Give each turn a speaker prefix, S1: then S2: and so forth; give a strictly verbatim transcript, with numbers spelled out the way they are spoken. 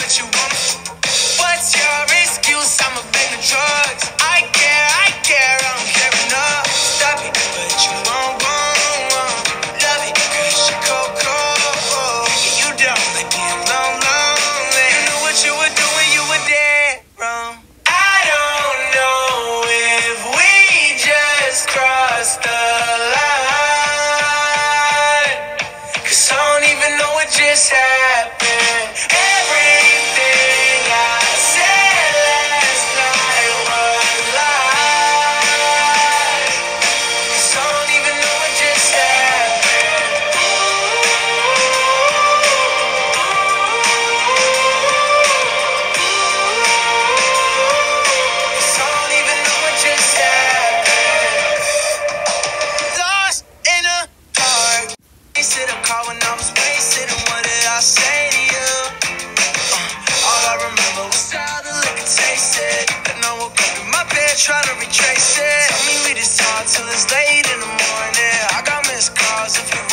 S1: that you wanna. What's your excuse? I'ma bring the drugs. I care, I care, I don't care enough. Stop it, but you won't, won't, won't. Love it, cause you're cold, cold. Yeah, you don't like being alone, lonely. You knew what you were doing, you were dead wrong. I don't know if we just crossed the line, cause I don't even know what just happened. Everything I said last night was lies, cause I don't even know what just happened. Cause I don't even know what just happened. Lost in a dark place in a car when I was wasted, and what did I say to you? Uh, all I remember was how the liquor tasted, and I woke up in my bed trying to retrace it. Tell me we just talk till it's late in the morning. I got missed calls if you